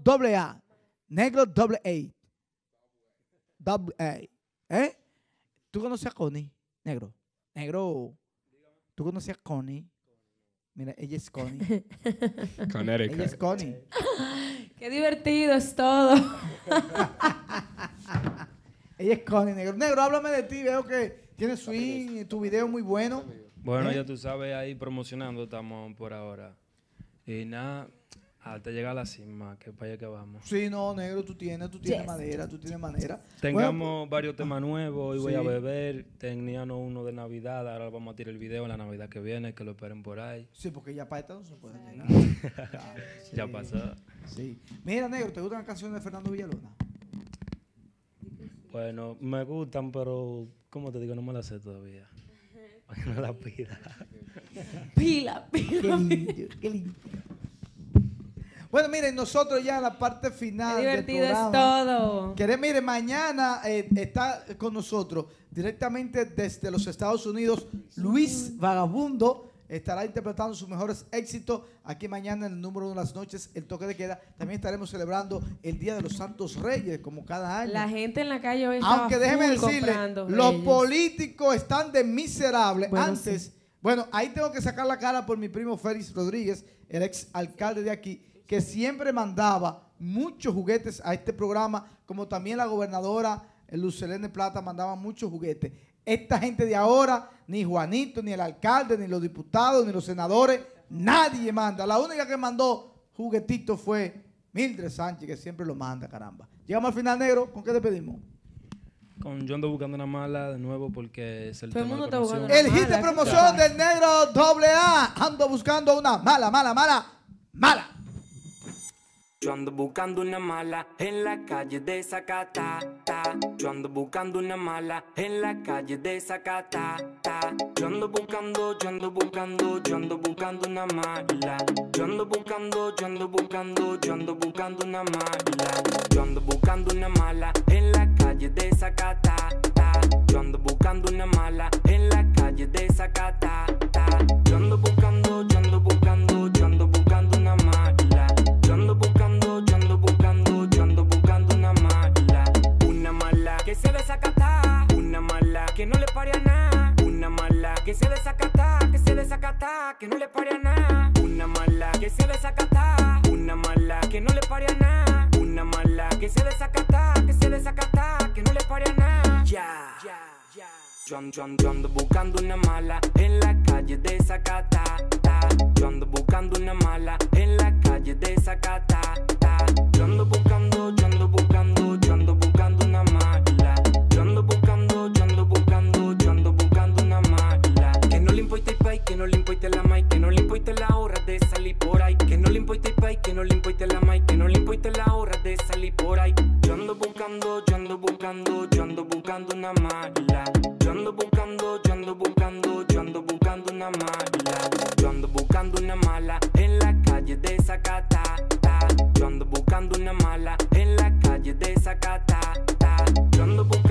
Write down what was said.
doble A. Negro doble A. Doble A. ¿Eh? ¿Tú conoces a Connie? Negro. Negro. ¿Tú conoces a Connie? Mira, ella es Connie. Connecticut. Ella es Connie. Qué divertido es todo. Ella es Connie, negro. Negro, háblame de ti. Veo que tienes swing, tu video muy bueno. Bueno, ya tú sabes, ahí promocionando estamos por ahora. Y nada, hasta llegar a la cima, que para allá que vamos. Sí, no, negro, tú tienes Yes. madera, tú tienes madera. Tengamos varios temas nuevos, hoy voy a sí. beber, teníamos uno de Navidad, ahora vamos a tirar el video en la Navidad que viene, que lo esperen por ahí. Sí, porque ya para esta no se puede llegar. Claro, sí. Ya pasó. Sí. Mira, negro, ¿te gustan las canciones de Fernando Villalona? Bueno, me gustan, pero, ¿cómo te digo? No me las sé todavía. Para que no las pida. Pila, Qué pila. lindo, qué lindo. Bueno, miren, nosotros ya en la parte final Qué del divertido es programa. todo. Mire, mañana está con nosotros directamente desde los Estados Unidos Luis Vagabundo. Estará interpretando sus mejores éxitos aquí mañana en el número 1 de las noches, el toque de queda. También estaremos celebrando el Día de los Santos Reyes, como cada año. La gente en la calle hoy está Aunque déjeme full decirle, comprando los Reyes. políticos están de miserables. Bueno, Antes, sí. bueno, ahí tengo que sacar la cara por mi primo Félix Rodríguez, el ex alcalde de aquí, que siempre mandaba muchos juguetes a este programa, como también la gobernadora Lucelene Plata mandaba muchos juguetes. Esta gente de ahora, ni Juanito, ni el alcalde, ni los diputados, ni los senadores, nadie manda. La única que mandó juguetitos fue Mildred Sánchez, que siempre lo manda, caramba. Llegamos al final, negro. ¿Con qué despedimos? Con Yo ando buscando una mala de nuevo porque es el Todo el tema mundo de está buscando promoción. El hit de mala, promoción ¿qué del negro doble A. Ando buscando una mala, mala, mala, mala. Yo ando buscando una mala en la calle de Zacatá. Yo ando buscando una mala en la calle de Zacatá. Yo ando buscando, yo ando buscando, yo ando buscando una mala. Yo ando buscando, yo ando buscando, yo ando buscando una mala. Yo ando buscando una mala en la calle de Zacatá. Yo ando buscando una mala en la calle de Zacatá. Yo ando buscando, yo ando buscando, yo ando buscando una mala. Yo ando buscando, yo ando buscando, yo ando buscando una mala. Una mala que se desacata, una mala que no le pare a nada. Una mala que se desacata, que se desacata, que no le pare a nada. Una mala que se desacata, una mala que no le pare a nada. Una mala que se desacata, que se desacata, que no le pare a nada. Ya. Yo ando buscando una mala en la calle de Zacatá. Yo ando buscando una mala en la calle de Zacatá. Yo ando buscando, yo ando buscando, yo ando buscando una mala. Yo ando buscando, yo ando buscando, yo ando buscando una mala. Que no le importe el país, que no le importe la mai, que no le importe la hora de salir por ahí. Que no le importe el país, que no le importe la mai, que no le importe la hora de salir por ahí. Yo ando buscando, yo ando buscando, yo ando buscando una mala. Yo ando buscando, yo ando buscando, yo ando buscando una mala. Yo ando buscando una mala en la calle de Zacatá. Yo ando buscando una mala en la calle de Zacatá. Yo ando buscando